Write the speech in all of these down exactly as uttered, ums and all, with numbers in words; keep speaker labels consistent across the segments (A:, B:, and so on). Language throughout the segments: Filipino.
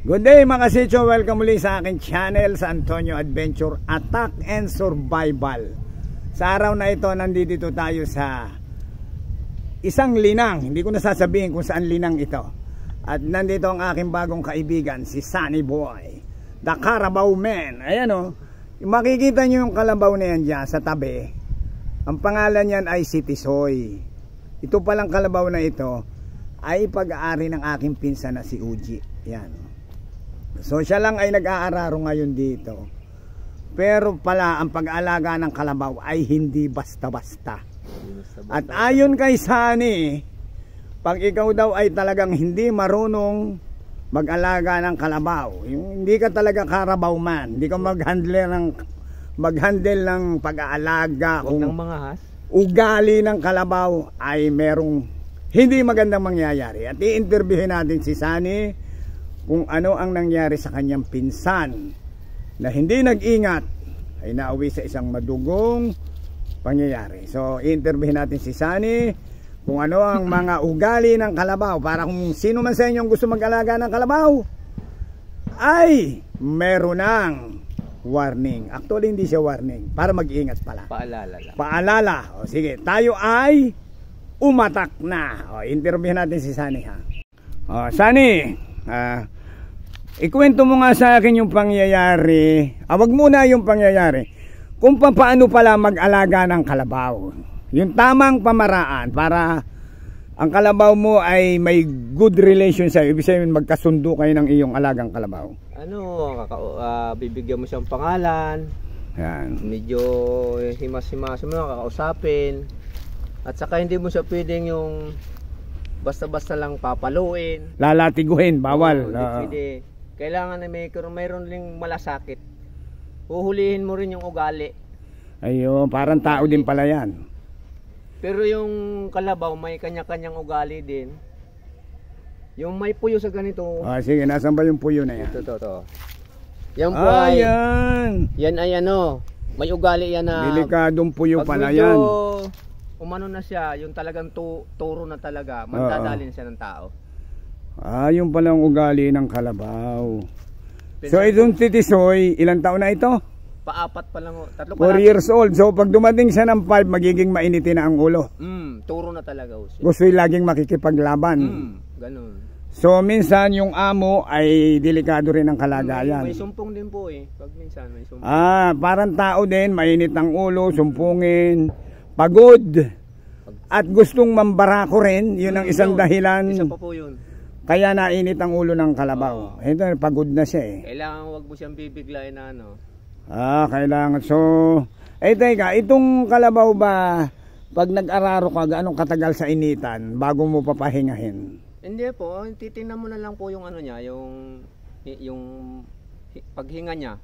A: Good day mga kasitso, welcome muli sa aking channel sa Antonio Adventure Attack and Survival. Sa araw na ito, nandito tayo sa isang linang. Hindi ko na sasabihin kung saan linang ito. At nandito ang aking bagong kaibigan, si Sunny Boy, the Carabao Man. Ayan o, makikita nyo yung kalabaw na yan dyan sa tabi. Ang pangalan niyan ay si Tisoy. Ito palang kalabaw na ito ay pag-aari ng aking pinsan na si Uji. Yan. So siya lang ay nag-aararo ngayon dito. Pero pala ang pag-aalaga ng kalabaw ay hindi basta-basta. At ayon kay Sunny, pag ikaw daw ay talagang hindi marunong mag-alaga ng kalabaw, yung hindi ka talaga Carabao man, hindi ka mag-handle ng mag-handle ng pag-aalaga,
B: huwag ng mga has,
A: ugali ng kalabaw, ay merong hindi magandang mangyayari. At i-interviewin natin si Sunny kung ano ang nangyari sa kanyang pinsan na hindi nag-ingat ay nauwi sa isang madugong pangyayari. So i-interviewin natin si Sunny kung ano ang mga ugali ng kalabaw, para kung sino man sa inyo gusto mag-alaga ng kalabaw ay meron ng warning. Actually hindi siya warning, para mag-ingat pala,
B: paalala lang.
A: Paalala. O sige, tayo ay umatak na. O, interviewin natin si Sunny ha. O, Sunny, ah, ikwento mo nga sa akin yung pangyayari. Ah, wag muna yung pangyayari. Kung paano pala mag-alaga ng kalabaw. Yung tamang pamaraan para ang kalabaw mo ay may good relation sa'yo. Ibig sabihin magkasundo kayo ng iyong alagang kalabaw.
B: Ano, uh, bibigyan mo siyang pangalan.
A: Yan.
B: Medyo himas-himas mo, kakausapin. At saka hindi mo siya pwedeng yung basta-basta lang papaluin.
A: Lalatiguhin, bawal.
B: Oo, hindi uh, pwede. Kailangan na may mayroon ding malasakit. Huhulihin mo rin yung ugali.
A: Ayun, parang tao din pala yan.
B: Pero yung kalabaw may kanya-kanyang ugali din. Yung may puyo sa ganito.
A: Ah, sige, nasan ba yung puyo na yan?
B: Ito, ito, ito. Yan po
A: ah,
B: ay,
A: yan.
B: Yan ay ano, may ugali yan na.
A: Delikadong puyo pala
B: medyo,
A: yan.
B: umano na siya, yung talagang tu turo na talaga, magdadalhin siya ng tao.
A: Ah, yung palang ugali ng kalabaw. So itong Tisoy, ilang taon na ito?
B: Paapat pa lang, tatlo pa
A: four years old. So pag dumating siya ng five, magiging mainitin na ang ulo.
B: Mm, turo na talaga.
A: Gusto yung laging makikipaglaban.
B: Mm, ganun.
A: So minsan yung amo ay delikado rin ang kalagayan.
B: May, may sumpong din po eh. Pag minsan may sumpong.
A: Ah, parang tao din, mainit ang ulo, sumpungin, pagod. At gustong mambarako rin, yun ang isang dahilan.
B: Isa pa po yun.
A: Kaya nainit ang ulo ng kalabaw. Oh. Ito, pagod na siya eh.
B: Kailangan wag mo siyang bibiglayin na ano.
A: Ah, kailangan. So, eh teka, itong kalabaw ba, pag nag-araro ka, gaano katagal sa initan bago mo papahingahin?
B: Hindi po, titingnan mo na lang po yung ano niya, yung yung paghinga niya.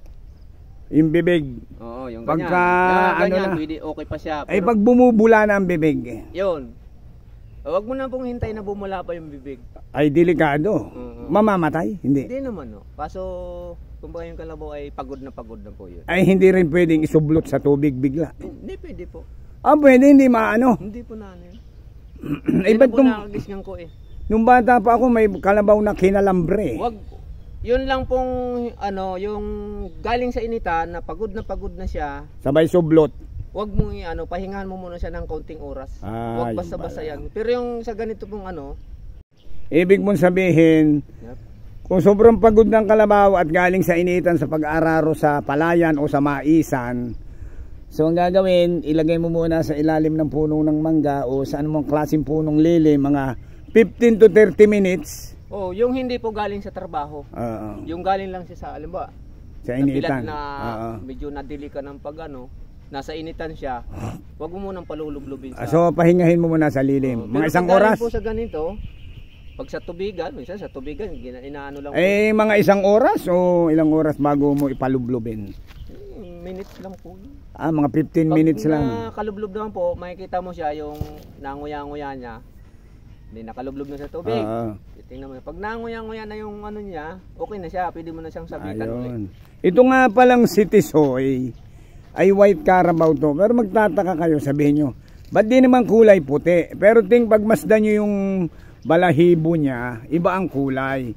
A: Yung bibig.
B: Oo, yung
A: Pagka,
B: ganyan. Ganyan,
A: ano na,
B: pwede, okay pa siya.
A: Pero, ay pag bumubula na ang bibig.
B: Yun. Huwag mo na pong hintay na bumula pa yung bibig.
A: Ay delikado. Uh-huh. Mamamatay? Hindi.
B: Hindi naman no. Kaso kumbaga yung kalabaw ay pagod na pagod na po yun.
A: Ay hindi rin pwedeng isublot sa tubig bigla.
B: Hindi pwede po.
A: Ah pwede, hindi maano.
B: Hindi po na ano yun.
A: Ay ba't nung,
B: nakagisgan ko eh.
A: Nung bata pa ako may kalabaw na kinalambre.
B: Wag, yun lang pong ano, yung galing sa initan na pagod na pagod na siya.
A: Sabay sublot.
B: Wag mo ano, pahingahan mo muna siya ng kaunting oras.
A: Ah,
B: wag basta-basta yan. Pero yung sa ganito pong ano,
A: ibig mong sabihin, yep, kung sobrang pagod ng kalabaw at galing sa initan sa pag-araro sa palayan o sa maisan, so ang gagawin, ilagay mo muna sa ilalim ng puno ng mangga o sa anumang klaseng punong lili, mga fifteen to thirty minutes.
B: Oh, yung hindi po galing sa trabaho.
A: Uh,
B: yung galing lang siya sa, alam ba,
A: sa initan.
B: Na
A: uh,
B: medyo nadili ka ng pag ano, nasa initan siya, wag mo munang palulublubin sa...
A: So pahingahin mo muna sa lilim,
B: oh,
A: mga isang
B: pag
A: oras?
B: po sa ganito, pag sa tubigan, minsan sa tubigan, inaano lang
A: eh, po. Mga isang oras o ilang oras bago mo ipalublubin?
B: Minutes lang po.
A: Ah, mga fifteen
B: pag
A: minutes lang.
B: Pag nakalublob naman po, makikita mo siya yung nanguya-nguya niya. Hindi nakalublob na sa tubig.
A: Uh,
B: Tingnan mo. Pag nanguya-nguya na yung ano niya, okay na siya, pwede mo na siyang sabitan ulit.
A: Ito nga palang si Tisoy ay white Carabao to. Pero magtataka kayo, sabihin nyo, ba't di naman kulay puti? Pero ting pagmasdan nyo yung balahibo niya, iba ang kulay.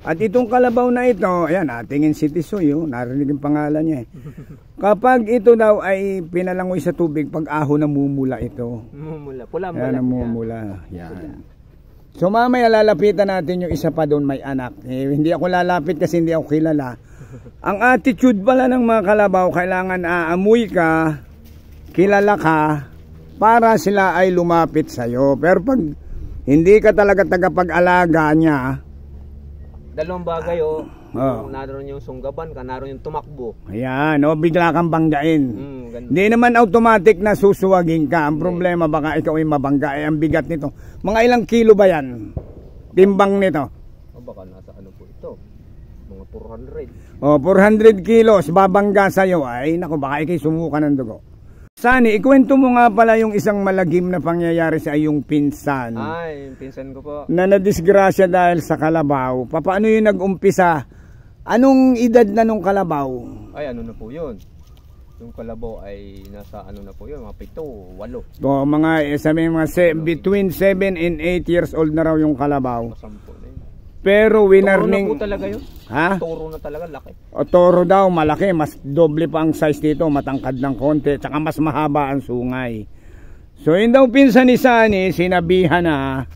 A: At itong kalabaw na ito, ayan, atingin si Tisoy, oh, narinig yung pangalan niya eh. Kapag ito daw ay pinalangoy sa tubig, pag aho na mumula ito.
B: Mumula, pula mula.
A: Ayan, mumula. Yan. So mamaya lalapitan natin yung isa pa doon, may anak. Eh, hindi ako lalapit kasi hindi ako kilala. Ang attitude pala ng mga kalabaw, kailangan aamoy ka, kilala ka, para sila ay lumapit sa'yo. Pero pag hindi ka talaga tagapag-alaga niya,
B: dalawang bagay oh.
A: Oh.
B: Naroon yung sunggaban ka, naroon yung tumakbo.
A: Ayan, oh, bigla kang banggain.
B: Mm,
A: Hindi naman automatic na susuwagin ka. Ang problema baka ikaw ay mabangga. Eh, ang bigat nito. Mga ilang kilo ba yan? Timbang nito?
B: O baka nasa ano po ito? Mga four hundred.
A: Oh, four hundred kilos babangga sa'yo. Ay, naku, baka ikay sumuka ng dugo. Sani, ikwento mo nga pala yung isang malagim na pangyayari sa iyong pinsan.
B: Ay, yung pinsan ko po.
A: Na nadisgrasya dahil sa kalabaw. Paano yung nag-umpisa? Anong edad na nung kalabaw?
B: Ay, ano na po yun? Yung kalabaw ay nasa ano na po yun? Mga pito, walo.
A: O, mga, eh, sabi mga se, between seven and eight years old na raw yung kalabaw.
B: Masampo na yun.
A: Pero winarning...
B: Toro na po talaga yun.
A: Ha?
B: Toro na talaga, laki.
A: O, toro daw, malaki. Mas doble pa ang size dito. Matangkad ng konti. Tsaka mas mahaba ang sungay. So, yun daw pinsan ni Sani, sinabihan na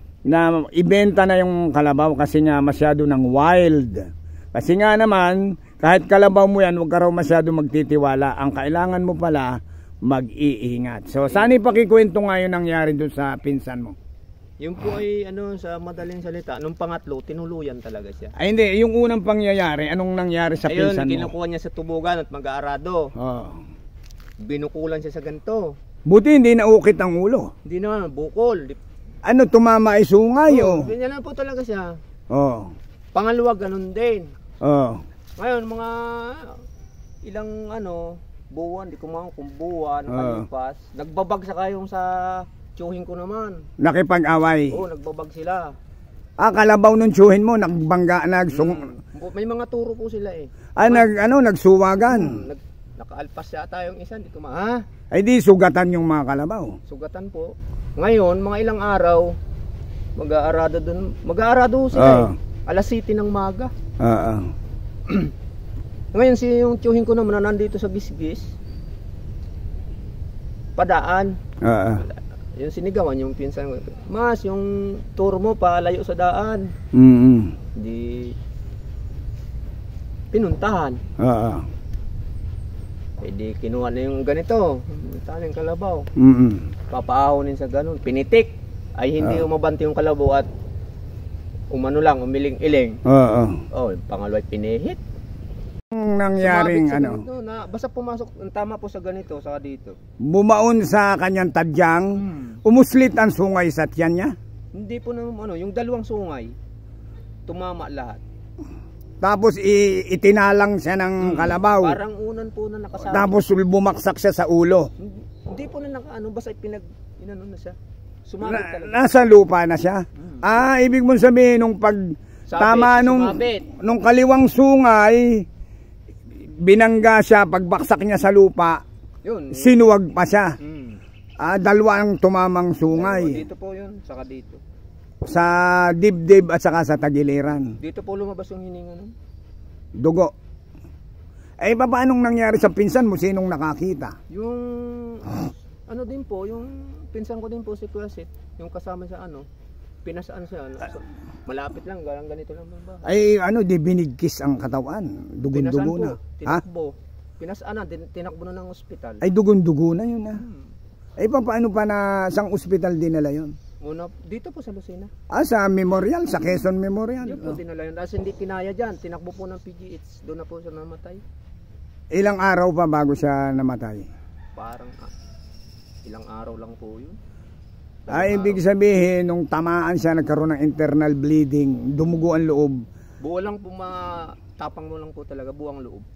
A: na ibenta na yung kalabaw kasi nga masyado ng wild. Kasi nga naman, kahit kalabaw mo yan, huwag ka raw masyado magtitiwala. Ang kailangan mo pala, mag-iingat. So, Sani, pakikwento nga yung nangyari doon sa pinsan mo.
B: Yung po ay ano sa madaling salita, nung pangatlo tinuluyan talaga siya.
A: Ay hindi, yung unang pangyayari, anong nangyari sa
B: Ayun,
A: pinsan mo?
B: kinukuha niya sa tubugan at mag-aarado.
A: Oh.
B: Binukulan siya sa ganito.
A: Buti hindi naukit ang ulo.
B: Hindi naman, bukol.
A: Ano, tumama ay sungay oh.
B: Ganyan lang po talaga siya.
A: Oh.
B: Pangalawa, ganun din.
A: Oh.
B: Ngayon, mga ilang ano, buwan, di ko mga kung buwan,
A: Oh.
B: kalipas. Nagbabag sa kayong sa tsuhin ko naman.
A: Nakipag-away.
B: Oo, nagbabag sila.
A: Ah, kalabaw nung tsuhin mo, nagbangga, nagsung...
B: Hmm. May mga turo po sila eh.
A: Ah, nag, ano, nagsuwagan.
B: Hmm, nag, nakaalpas yata yung isa, di ko ma... Ha?
A: Ay di, sugatan yung mga kalabaw.
B: Sugatan po. Ngayon, mga ilang araw, mag-aarado dun. Mag-aarado sila
A: Ah.
B: eh. Alas siti ng maga.
A: Ah, ah.
B: Ngayon, si yung tsuhin ko naman na nandito sa gisgis, padaan.
A: Ah, ah.
B: Yung sinigawan, yung pinsan ko, Mas, yung tour mo pa layo sa daan.
A: Mm-hmm.
B: Di pinuntahan.
A: Ah, ah.
B: Eh di kinuha na yung ganito, taning kalabaw.
A: Mm-hmm.
B: Papaahonin sa ganun. Pinitik. Ay hindi
A: Ah.
B: umabante yung kalabaw at umano lang, umiling-iling.
A: Ah, ah.
B: Oh, yung pangalawa pinihit.
A: Ang nangyaring
B: Sumabit sa
A: ano,
B: ganito, na, basta pumasok, ang tama po sa ganito, sa dito.
A: bumaon sa kanyang tadyang,
B: Hmm.
A: umuslit ang sungay sa tiyan niya.
B: Hindi po na ano, yung dalawang sungay, tumama lahat.
A: Tapos i- itinalang siya ng kalabaw.
B: Parang unan po na nakasama.
A: Tapos bumaksak siya sa ulo.
B: Hindi, hindi po na nakaano, basta pinag, inano na siya. Sumabit
A: Na,
B: talaga.
A: nasa lupa na siya. Ah, ibig mong sabihin nung pag
B: Sabit,
A: tama nung
B: sumabit.
A: nung kaliwang sungay, binangga siya, pagbaksak niya sa lupa,
B: Yun.
A: sinuwag pa siya.
B: Mm.
A: Ah, dalawa ang tumamang sungay.
B: Dito po yun, saka dito.
A: Sa dibdib at saka sa tagiliran.
B: Dito po lumabas yung hininga nun.
A: Dugo. Eh, paanong nangyari sa pinsan mo? Sinong nakakita?
B: Yung, ano din po, yung pinsan ko din po si Kuyasit, yung kasama sa ano, pinasaan siya, ano, so, malapit lang, galang ganito lang ba?
A: Ay, ano, di binigkis ang katawan.
B: Pinasaan
A: Dugon-dugo
B: po,
A: na. Ha?
B: tinakbo. Pinasaan na, tin- tinakbo na ng ospital.
A: Ay, dugon-dugo na yun, ha?
B: Hmm.
A: Ay, paano pa na sang ospital dinala yun?
B: Muna, dito po sa Lucena.
A: Ah, sa Memorial, sa Quezon Memorial.
B: Yun po
A: Oh.
B: dinala yun. Kasi hindi kinaya dyan. Tinakbo po ng P G H. Doon na po siya namatay.
A: Ilang araw pa bago siya namatay?
B: Parang ah, ilang araw lang po yun.
A: Ay, ibig sabihin, nung tamaan siya, nagkaroon ng internal bleeding, dumugo ang loob.
B: Buo lang po, mga tapang mo lang po talaga, buwang loob.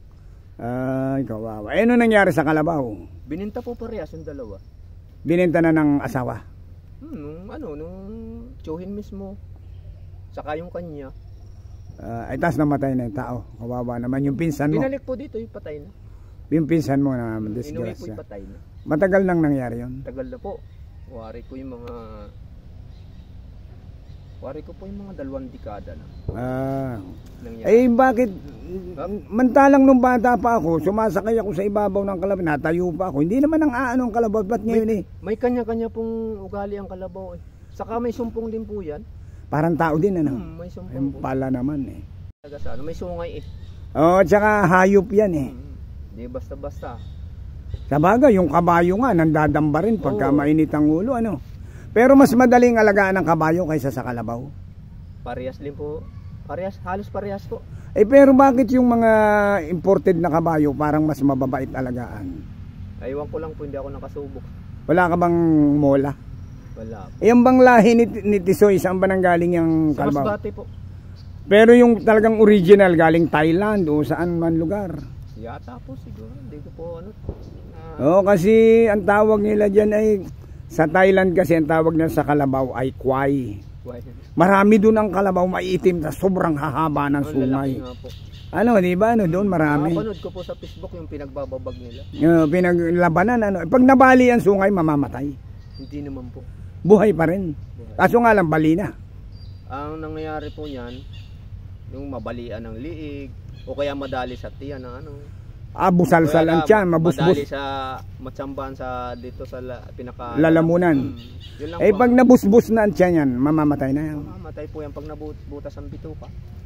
A: Ay, kawawa. Eh, ano nangyari sa kalabaw?
B: Bininta po parehas yung dalawa.
A: Binenta na ng asawa.
B: Hmm, nung ano, nung tsuhin mismo. Saka yung kanya.
A: Uh, ay, tas namatay na yung tao. Kawawa naman yung pinsan mo.
B: Binalik po dito, yung patay na.
A: Yung pinsan mo na
B: Inuwi po
A: disgrasya.
B: yung patay na.
A: Matagal nang nangyari yun.
B: Tagal na po. Wari ko yung mga Wari ko po yung mga dalawang dekada na.
A: Ah.
B: Nangyari.
A: Eh bakit, mantalang nung bata pa ako, sumasakay ako sa ibabaw ng kalabaw, natayo pa ako. Hindi naman ang aano ang kalabaw, ba't ngayon
B: may,
A: eh?
B: May kanya-kanya pong ugali ang kalabaw eh. Saka may sumpong din po yan.
A: Parang tao din ano?
B: Hmm, may sumpong
A: Ayun
B: po.
A: pala naman eh.
B: Sa ano, may sungay eh.
A: Oo, oh, tsaka hayop yan eh.
B: Hindi hmm, basta-basta.
A: Sa bagay, yung kabayo nga, nandadamba rin pagka
B: Oo.
A: mainit ang ulo, ano? Pero mas madaling alagaan ng kabayo kaysa sa kalabaw.
B: Parehas din po. Parehas, halos parehas po.
A: Eh pero bakit yung mga imported na kabayo parang mas mababait alagaan?
B: Aywan ko lang po, hindi ako nakasubok.
A: Wala ka bang mola?
B: Wala po.
A: Eh yung bang lahi ni, ni Tisoy, saan ba nang galing yung
B: Sa
A: kalabaw?
B: Masbate po.
A: Pero yung talagang original galing Thailand o saan man lugar?
B: Yata po siguro. Hindi ko po ano. Uh,
A: Oo, kasi ang tawag nila dyan ay, sa Thailand kasi ang tawag nila sa kalabaw ay kway.
B: why?
A: Marami doon ang kalabaw maitim na sobrang hahaba ng
B: Ang
A: sungay.
B: lalaki nga po.
A: Ano, di ba? Ano doon marami.
B: Nakapanood ko po sa Facebook yung pinagbababag nila.
A: Uh, pinaglabanan ano. Pag nabali ang sungay, mamamatay.
B: Hindi naman po.
A: Buhay pa rin.
B: Buhay.
A: Kaso nga lang bali na.
B: Ang nangyayari po niyan, yung mabalian ng liig o kaya madali sa tiyan ng ano.
A: Ah, busalsal ang tiyan, mabusbus.
B: Madali sa matsambahan sa dito sa la, pinaka
A: lalamunan.
B: Hmm, yun lang
A: Eh
B: po.
A: pag nabusbus na ang tiyan yan, mamamatay na yan.
B: Mamamatay po yan pag nabutas ang bituka.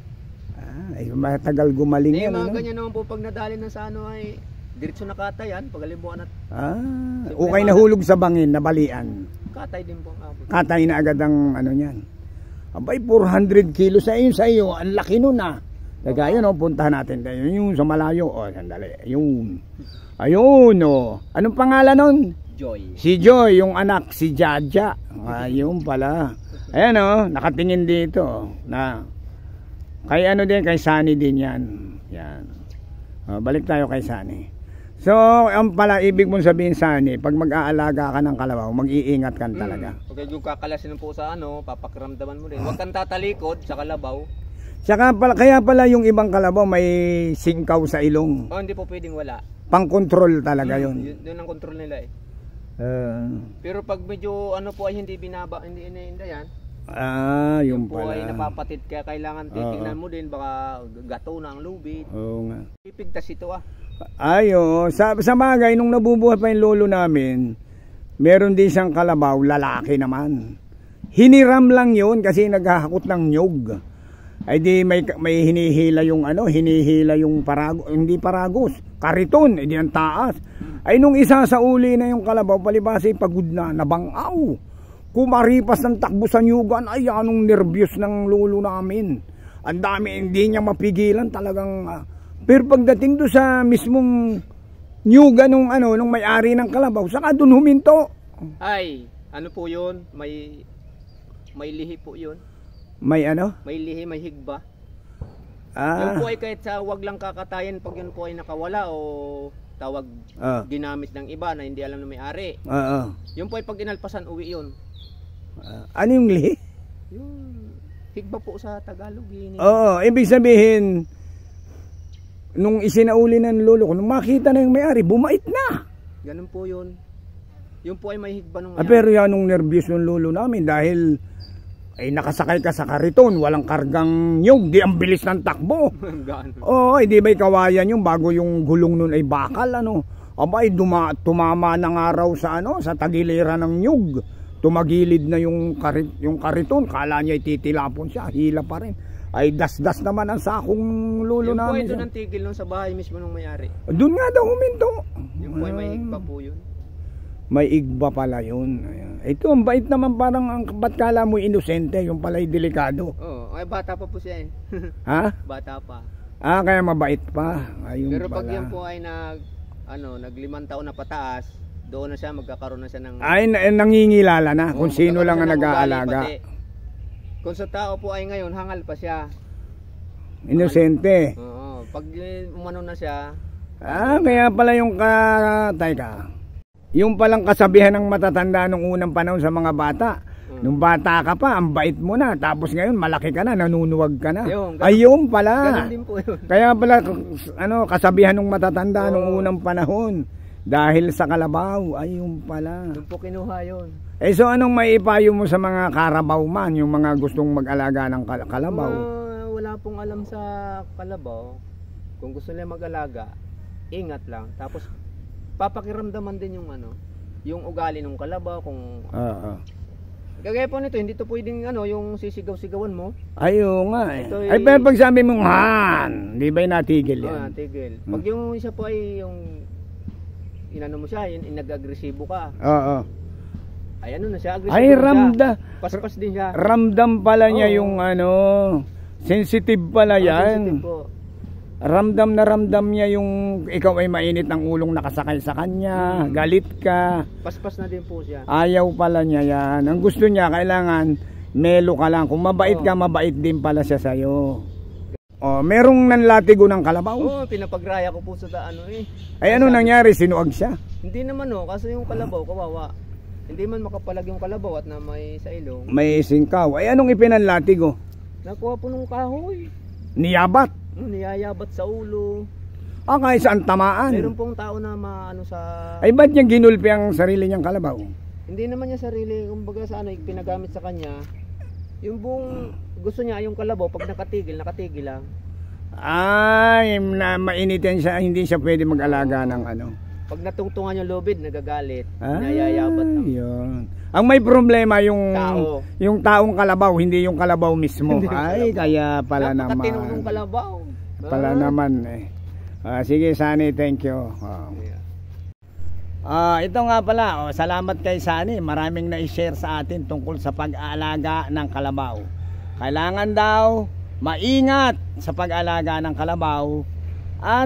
A: Ah, ay matagal gumaling
B: Eh,
A: yan.
B: mga
A: Ano?
B: ganyan naman po pag nadali na sa ano ay diretso na katay yan, pagalibuan at
A: Ah, okay nahulog sa bangin, nabalian.
B: katay din po ang abot.
A: Katay na agad ang ano niyan. Abay, four hundred kilos sa iyo, sa iyo. Ang laki nun ah. Kaya no, puntahan natin tayo. Yung sa malayo. O, sandali. Ayun. Ayun, o. Anong pangalan nun?
B: Joy.
A: Si Joy, yung anak. Si Jaja. Ayun pala. Ayan o, nakatingin dito. Na. Kay ano din, kay Sunny din yan. Yan. O, balik tayo kay Sunny. So, ang pala, ibig mong sabihin, Sunny, pag mag-aalaga ka ng kalabaw, mag-iingat ka talaga.
B: Hmm. Pag yung kakalasin po sa ano, papakiramdaman mo din. Huwag kang tatalikod sa kalabaw.
A: Tsaka pala, kaya pala yung ibang kalabaw may singkaw sa ilong.
B: Oh, hindi po pwedeng wala.
A: Pang-control talaga
B: Hmm,
A: yun.
B: Yun, yun ang control nila eh.
A: Uh,
B: Pero pag medyo ano po ay hindi binaba, hindi iniinda yan.
A: ah, yung
B: Po ay
A: pala.
B: napapatid kaya kailangan titingnan mo din baka gato na ang lubid.
A: Oo nga.
B: Pipigtas ito ah.
A: Ay, oo. Sa, sa bagay, nung nabubuhay pa yung lolo namin, meron din siyang kalabaw, lalaki naman. Hiniram lang yun kasi naghahakot ng nyog. Ay di may, may hinihila yung ano, hinihila yung paragos, hindi paragos, kariton, edi ang taas. Ay nung isa sa uli na yung kalabaw, palibasa pagod na, nabangaw. Kumaripas ng takbo sa nyugan, ay anong nervyos ng lolo namin. Ang dami, hindi niya mapigilan talagang. Uh, pero pagdating do sa mismong nyugan nung ano, nung may-ari ng kalabaw, saka dun huminto.
B: Ay, ano po yun? May, may lihi po yun.
A: May ano?
B: May lihi, may higba.
A: Ah.
B: Yung po ay kahit sa wag lang kakatayan pag yun po ay nakawala o tawag
A: Ah.
B: ginamit ng iba na hindi alam na may-ari.
A: Oo.
B: Yung po ay pag inalpasan, uwi yun.
A: Uh, ano yung lihi?
B: Yung higba po sa Tagalog. Yun,
A: Oo, ibig sabihin, nung isinauli ng lolo ko, nung makita na yung may-ari, bumait na.
B: ganun po yun. Yung po ay may higba nung
A: Ah, pero yan nung nervyos ng lolo namin dahil ay nakasakay ka sa kariton, walang kargang nyug, di ang bilis ng takbo. Oo, eh, di ba'y kawayan yung bago yung gulong nun ay bakal, ano. Abay, duma, tumama ng araw sa ano, sa tagiliran ng nyug. Tumagilid na yung, karit, yung kariton, kala niya titilapon siya, hila pa rin. Ay das-das naman ang sakong lolo
B: yung po ay
A: namin.
B: doon ang tigil nun sa bahay mismo nung may-ari.
A: Doon nga daw huminto.
B: Yung po ay may higba po yun.
A: May igba pala yun. Ayan. Ito, ang bait naman parang, ang, ba't kala mo inosente, yung pala'y delikado.
B: Oo, ay bata pa po siya eh.
A: Ha?
B: Bata pa.
A: Ah, kaya mabait pa. Ayun
B: Pero pag
A: pala.
B: yan po ay nag, ano, naglimang taon na pataas, doon na siya, magkakaroon na siya ng...
A: Ay, na, nangingilala na kung
B: Oo,
A: sino
B: magkakaroon
A: lang ang
B: siya ng ugali
A: nag-aalaga.
B: pati. Kung sa tao po ay ngayon, hangal pa siya.
A: Inosente.
B: Oo, pag eh, umano na siya...
A: Ah, kaya pala yung ka... Teka. Yung palang kasabihan ng matatanda nung unang panahon sa mga bata.
B: Hmm.
A: Nung bata ka pa, ang bait mo na. Tapos ngayon, malaki ka na, nanunuwag ka na.
B: Ayun, ganun-
A: Ayun pala.
B: Ganun din po yun.
A: Kaya pala, ano, kasabihan ng matatanda nung unang panahon. Dahil sa kalabaw, ayun pala.
B: Doon po kinuha yun.
A: Eh so anong maipayo mo sa mga karabaw man, yung mga gustong mag-alaga ng kal- kalabaw?
B: Uh, wala pong alam sa kalabaw. Kung gusto nila mag-alaga, ingat lang. Tapos papakiramdaman din yung ano, yung ugali ng kalabaw kung
A: Oo.
B: Gagaya po nito, hindi to pwedeng ano, yung sisigaw-sigawan mo.
A: Ayo nga eh.
B: Ito
A: Ay,
B: ay-
A: pero pag sabi mong han, di ba yung natigil
B: Ah,
A: yan?
B: tigil. Pag yung isa po ay yung inano mo siya, in, nag-agresibo ka.
A: Oo.
B: Ay ano na siya, agresibo
A: Ay,
B: na siya.
A: ramda.
B: Paspas din siya.
A: Ramdam pala niya
B: Oo.
A: yung ano, sensitive pala
B: Ah,
A: yan.
B: sensitive po.
A: Ramdam na ramdam niya yung ikaw ay mainit ng ulong nakasakay sa kanya, galit ka.
B: Paspas na din po siya.
A: Ayaw pala niya yan. Ang gusto niya, kailangan melo ka lang. Kung mabait ka, mabait din pala siya sa'yo. Oh, merong nanlatigo ng kalabaw.
B: Oo, pinapagraya ko po sa ta- ano eh.
A: Ay ano nangyari? Sinuag siya?
B: Hindi naman oh, kasi yung kalabaw, kawawa. Hindi man makapalag yung kalabaw at na may sa ilong.
A: May singkaw. Ay anong ipinanlatigo?
B: Nakuha po nung kahoy.
A: Niyabat.
B: Hmm, niyayabat sa ulo.
A: Ah, kahit saan tamaan.
B: Meron pong tao na maano sa...
A: Ay ba't niya ginulpi ang sarili niyang kalabaw?
B: Hindi naman niya sarili, kumbaga sa ano, pinagamit sa kanya. Yung buong gusto niya, yung kalabaw, pag nakatigil, nakatigil lang.
A: Ay, na mainitin siya, hindi siya pwede mag-alaga ng ano.
B: Pag natungtungan yung lubid, nagagalit.
A: Ah,
B: Nayayabat lang.
A: yun. Ang may problema yung
B: Tao.
A: yung taong kalabaw, hindi yung kalabaw mismo.
B: Hindi yung
A: Ay,
B: kalabaw.
A: kaya pala naman.
B: Napakatinong ng kalabaw.
A: Pala
B: Ah.
A: naman eh. Ah, sige, Sunny, thank you. Oh.
B: Yeah.
A: Ah, ito nga pala, oh, salamat kay Sunny. Maraming na-share sa atin tungkol sa pag-aalaga ng kalabaw. Kailangan daw maingat sa pag-aalaga ng kalabaw at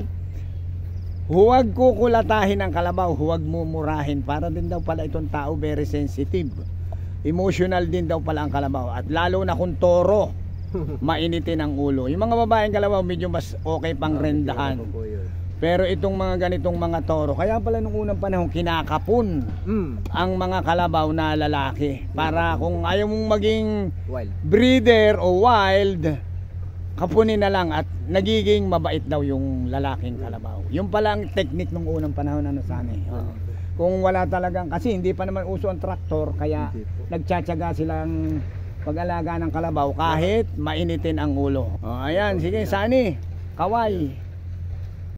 A: huwag kukulatahin ang kalabaw, huwag mumurahin. Para din daw pala itong tao very sensitive. Emotional din daw pala ang kalabaw. At lalo na kung toro, mainitin ang ulo. Yung mga babaeng kalabaw medyo mas okay pang rendahan. Pero itong mga ganitong mga toro, kaya pala nung unang panahon kinakapon
B: Mm.
A: ang mga kalabaw na lalaki. Para kung ayaw mong maging
B: Wild.
A: breeder o wild, kapunin na lang at nagiging mabait daw yung lalaking kalabaw. Yung pala ang technique nung unang panahon ano sana eh. Oo. Kung wala talagang, kasi hindi pa naman uso ang traktor, kaya nagtsatsaga silang pag-alaga ng kalabaw kahit mainitin ang ulo. Oh, ayan, sige Sunny, kaway.